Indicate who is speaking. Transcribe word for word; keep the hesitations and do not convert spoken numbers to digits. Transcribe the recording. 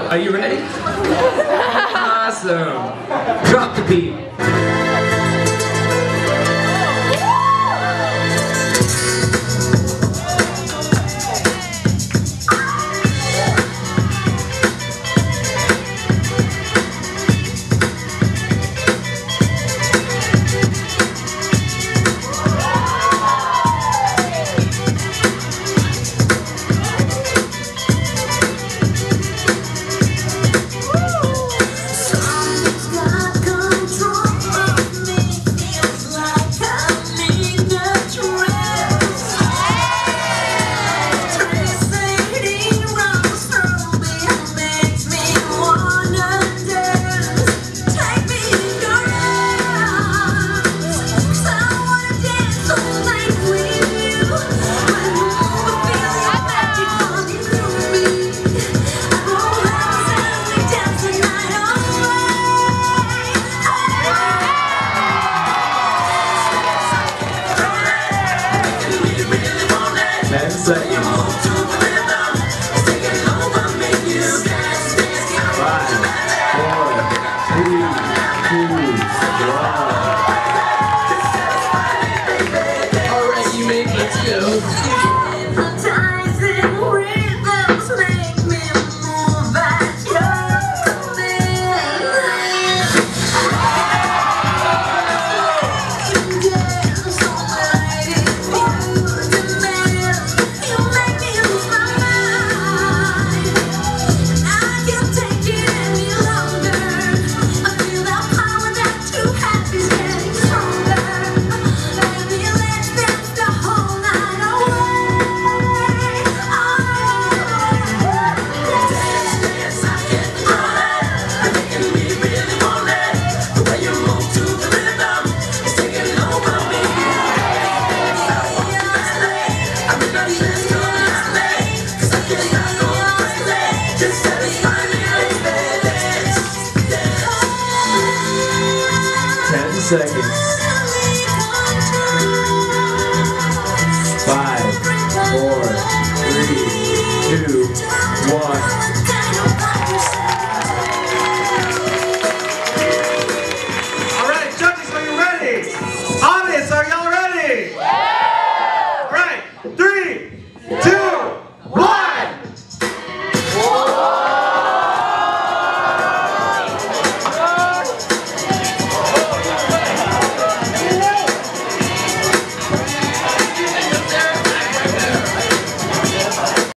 Speaker 1: Are you ready? Awesome. Drop the beat. Ten seconds. Five, four, three, two, one. Alright, you make let's go. Hypnotizing rhythms make me move at your command. Dance all night if you demand. You make me lose my mind. I can't take it any longer. I feel that power that you have is getting stronger. Baby, let's dance the whole night away. Oh, dance, dance, I get the run. You're making me really want it. The way you move to the rhythm is taking over me. I want you to stay. I'm in a dance to this day. 'Cause I can't stop going crazy. Just satisfy me, baby. Dance, dance. Ten seconds.